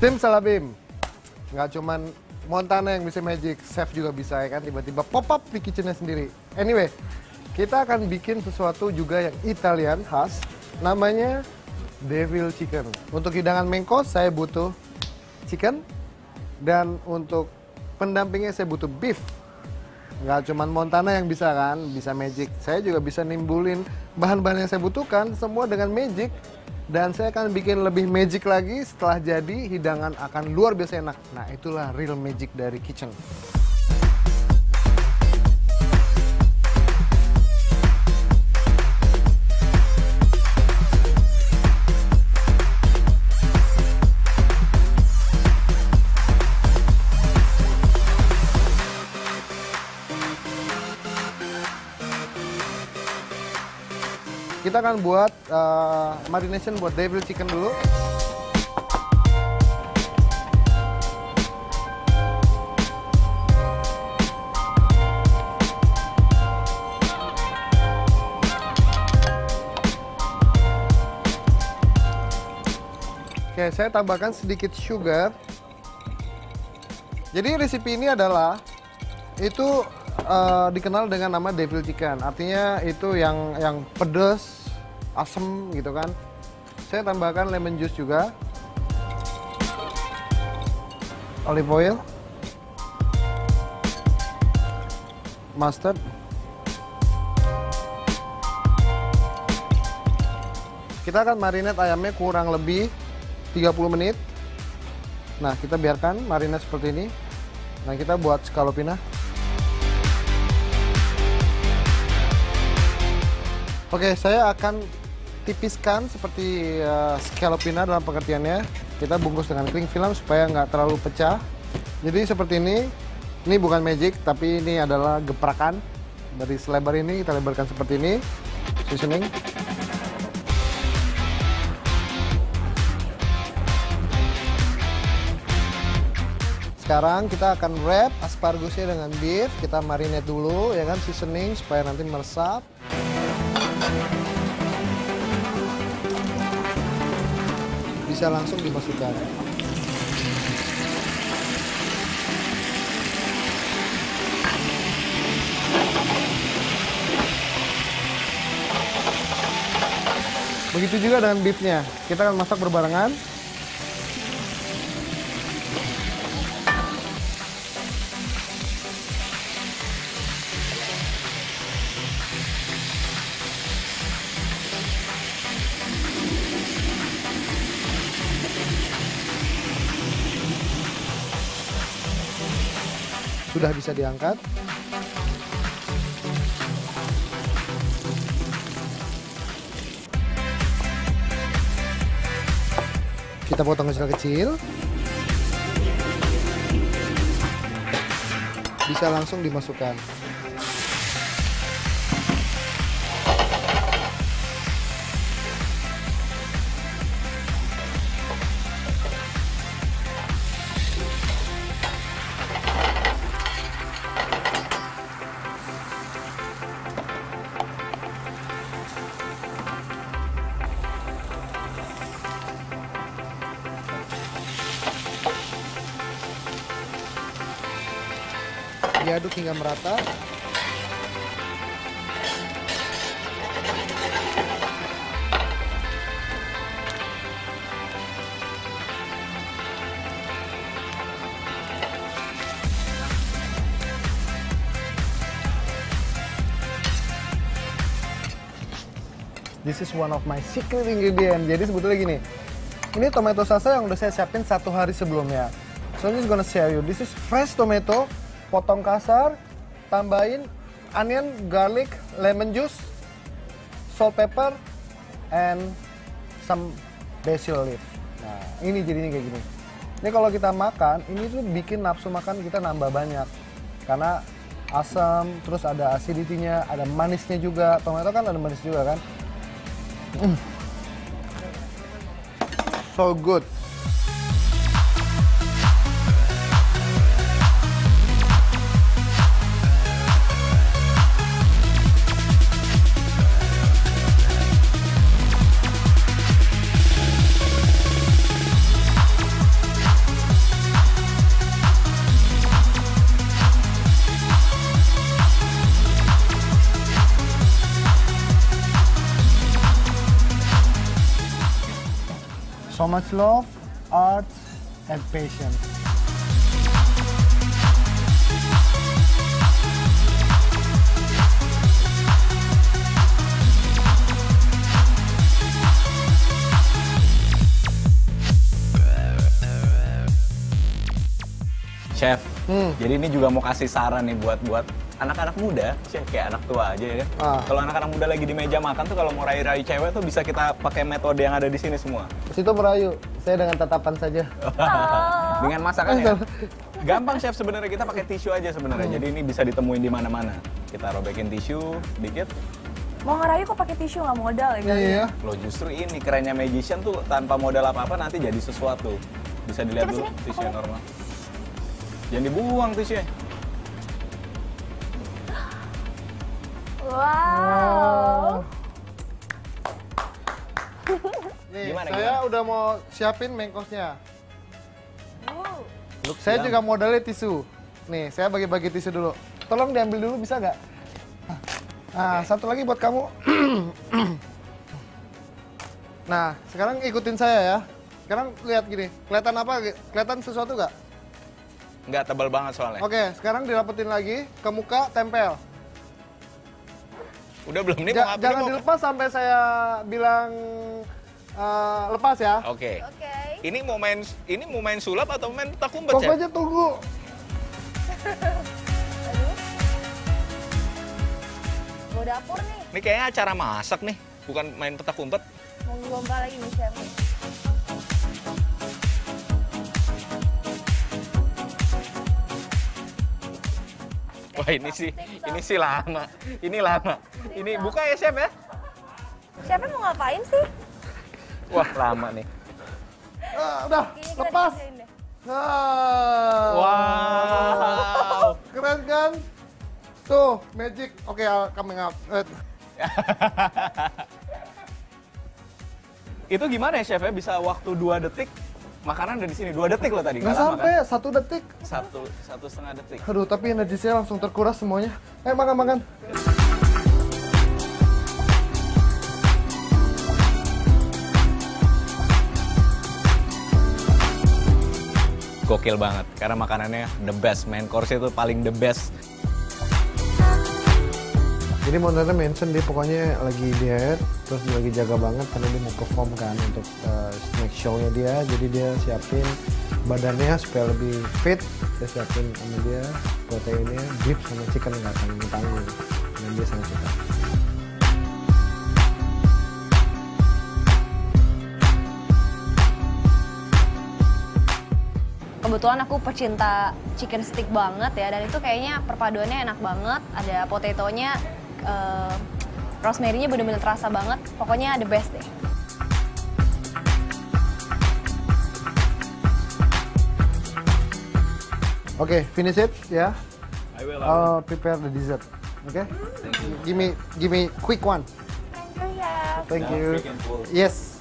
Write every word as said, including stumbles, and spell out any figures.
Tim Salabim, nggak cuman Montana yang bisa magic, chef juga bisa ya kan, tiba-tiba pop up di kitchennya sendiri. Anyway, kita akan bikin sesuatu juga yang Italian khas, namanya devil chicken. Untuk hidangan main course saya butuh chicken, dan untuk pendampingnya saya butuh beef. Nggak cuman Montana yang bisa kan, bisa magic. Saya juga bisa nimbulin bahan-bahan yang saya butuhkan, semua dengan magic. Dan saya akan bikin lebih magic lagi setelah jadi, hidangan akan luar biasa enak. Nah, itulah real magic dari kitchen. Kita akan buat uh, marination buat devil chicken dulu. Oke, saya tambahkan sedikit sugar. Jadi resipi ini adalah itu uh, dikenal dengan nama devil chicken. Artinya itu yang yang pedas, asem gitu kan. Saya tambahkan lemon juice juga, olive oil, mustard, kita akan marinate ayamnya kurang lebih tiga puluh menit. Nah, kita biarkan marinate seperti ini. Nah, kita buat scallopina. Oke, saya akan tipiskan seperti uh, scallopina dalam pengertiannya. Kita bungkus dengan cling film supaya nggak terlalu pecah. Jadi seperti ini. Ini bukan magic, tapi ini adalah geprakan. Dari selebar ini kita lebarkan seperti ini. Seasoning. Sekarang kita akan wrap asparagusnya dengan beef. Kita marinate dulu, ya kan, seasoning supaya nanti meresap. Bisa langsung dimasukkan. Begitu juga dengan beefnya. Kita akan masak berbarengan. Sudah bisa diangkat. Kita potong kecil-kecil. Bisa langsung dimasukkan. Diaduk hingga merata. This is one of my secret ingredient. Jadi sebetulnya gini, ini tomato salsa yang udah saya siapin satu hari sebelumnya. So I'm just gonna share you. This is fresh tomato. Potong kasar, tambahin onion, garlic, lemon juice, salt, pepper, and some basil leaf. Nah, ini jadinya kayak gini. Ini kalau kita makan, ini tuh bikin nafsu makan kita nambah banyak. Karena asam, terus ada acidity-nya, ada manisnya juga. Tomato kan ada manis juga kan. Mm. So good. So much love, art, and patience. Chef, hmm. jadi ini juga mau kasih saran nih buat buat anak-anak muda, chef kayak anak tua aja ya. Ah. Kalau anak-anak muda lagi di meja makan tuh kalau mau rayu-rayu cewek tuh bisa kita pakai metode yang ada di sini semua. Situ merayu, saya dengan tatapan saja. Dengan masakan ya. Gampang chef sebenarnya, kita pakai tisu aja sebenarnya. Hmm. Jadi ini bisa ditemuin di mana-mana. Kita robekin tisu dikit. Mau ngerayu kok pakai tisu nggak modal ya? Iya, iya. Loh justru ini kerennya magician tuh tanpa modal apa-apa nanti jadi sesuatu. Bisa dilihat coba dulu sini, tisu yang normal. Jangan dibuang tisunya. Wow. Nih, gimana, saya gimana? udah mau siapin mengkosnya. Wow. Look, saya juga modalnya tisu. Nih, saya bagi-bagi tisu dulu. Tolong diambil dulu, bisa nggak? Nah, okay. Satu lagi buat kamu. Nah, sekarang ikutin saya ya. Sekarang lihat gini, kelihatan apa? Kelihatan sesuatu nggak? Nggak, tebal banget soalnya. Oke, sekarang dirapetin lagi ke muka, tempel. Udah belum nih? Ja mau jangan mau... dilepas sampai saya bilang uh, lepas ya. Oke. Okay. Okay. Ini mau main ini mau main sulap atau main petak umpet, Chef? Pokoknya tunggu. Mau dapur nih. Ini kayaknya acara masak nih, bukan main petak umpet. Mau lomba lagi nih, Chef. Wah ini sih, ini sih lama, ini lama. Ini buka ya chef ya? Chefnya mau ngapain sih? Wah lama nih. Ah, udah, lepas. Ah. Wow. Keren kan? Tuh, magic. Oke, okay, coming up. Itu gimana ya chef ya? Bisa waktu dua detik makanan ada di sini. Dua detik loh tadi. Nggak sampai, kan? satu detik. Satu, satu setengah detik. Aduh, tapi energi saya langsung terkuras semuanya. Ayo makan-makan. Gokil banget, karena makanannya the best. Main course itu paling the best. Jadi Montana mention dia pokoknya lagi diet, terus dia lagi jaga banget karena dia mau perform kan untuk uh, next show-nya dia. Jadi dia siapin badannya supaya lebih fit. Dia siapin sama dia proteinnya, beef sama chicken nggak tanggung-tanggung. Dan dia sangat suka. Kebetulan aku pecinta chicken stick banget ya, dan itu kayaknya perpaduannya enak banget. Ada potatonya, uh, rosemary-nya bener-bener terasa banget. Pokoknya the best deh. Oke, okay, finish it ya. Yeah. I will. I'll prepare the dessert. Oke? Okay? Give me, give me quick one. Thank you, ya. Thank you. Yes.